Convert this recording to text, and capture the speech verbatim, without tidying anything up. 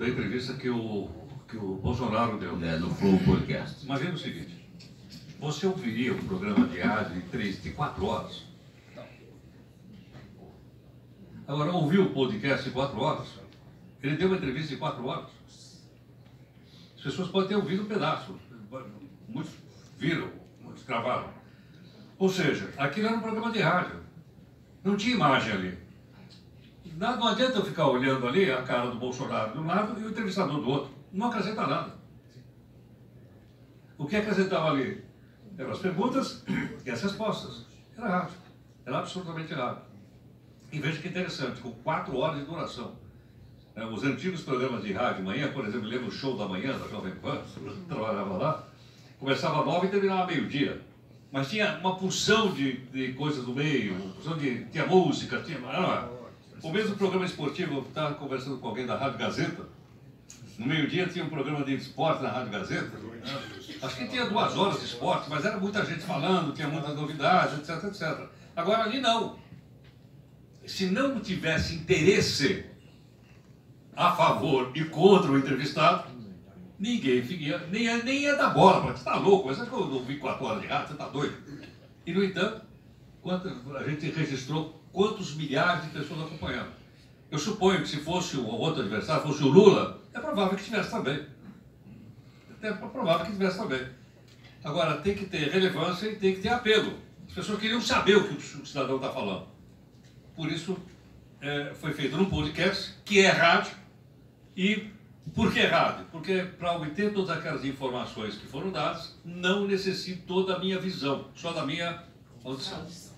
da entrevista que o, que o Bolsonaro deu. É, no Flow Podcast. Imagina o seguinte, você ouviria um programa de rádio de três, de quatro horas? Agora, ouviu o podcast de quatro horas? Ele deu uma entrevista de quatro horas. As pessoas podem ter ouvido um pedaço. Muitos viram, muitos gravaram. Ou seja, aquilo era um programa de rádio. Não tinha imagem ali. Não adianta eu ficar olhando ali a cara do Bolsonaro de um lado e o entrevistador do outro. Não acrescenta nada. O que acrescentava ali? Eram as perguntas e as respostas. Era rádio. Era absolutamente rádio. E veja que interessante, com quatro horas de duração. Os antigos programas de rádio de manhã, por exemplo, eu lembro o Show da Manhã, da Jovem Pan, eu trabalhava lá, começava às nove e terminava meio-dia. Mas tinha uma porção de, de coisas no meio, uma porção de, tinha música, tinha... Ah, o mesmo programa esportivo, eu estava conversando com alguém da Rádio Gazeta, no meio-dia tinha um programa de esporte na Rádio Gazeta, acho que tinha duas horas de esporte, mas era muita gente falando, tinha muitas novidades, etc, etcétera. Agora ali não. Se não tivesse interesse a favor e contra o entrevistado, ninguém fiquia, nem, ia, nem ia dar bola, você está louco, mas acho que eu ouvi quatro horas de rádio, você está doido. E, no entanto, quanto, a gente registrou quantos milhares de pessoas acompanhando. Eu suponho que se fosse o outro adversário, fosse o Lula, é provável que tivesse também. É provável que tivesse também. Agora, tem que ter relevância e tem que ter apelo. As pessoas queriam saber o que o cidadão está falando. Por isso, é, foi feito num podcast, que é rádio. E por que rádio? Porque para obter todas aquelas informações que foram dadas, não necessito toda a minha visão, só da minha audição.